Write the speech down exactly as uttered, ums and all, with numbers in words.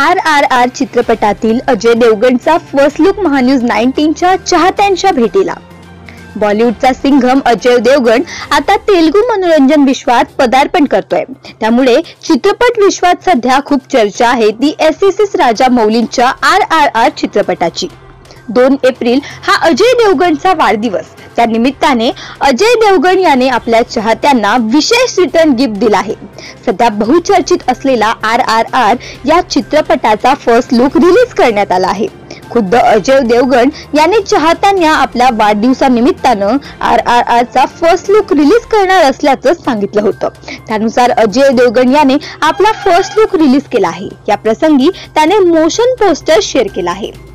R R R चित्रपटातील अजय देवगणचा first look महान्यूज नाईन्टीनच्या चाहत्यांच्या भेटीला. बॉलिवूडचा सिंघम अजय देवगण आता तेलुगू मनोरंजन विश्वात पदार्पण करतोय. त्यामुळे चित्रपट विश्वात सध्या खूप चर्चा आहे ती एस एस एस राजामौलींच्या आर आर आर चित्रपटाची. दोन एप्रिल हा अजय देवगणचा वाढदिवस. त्या निमित्ताने अजय देवगण याने आपल्या चाहत्यांना विशेष रिटर्न गिफ्ट दिला आहे. सध्या बहुचर्चित असलेला आर आर आर या चित्रपटाचा फर्स्ट लुक रिलीज करण्यात आला आहे. खुद्द अजय देवगण याने चाहत्यांना आपल्या वाढदिवसानिमित्तानं आर आर आर चा फर्स्ट लुक रिलीज करणार असल्याचं सांगितलं होतं. त्यानुसार अजय देवगण याने आपला फर्स्ट लुक रिलीज केला आहे. या प्रसंगी त्याने मोशन पोस्टर शेअर केला आहे.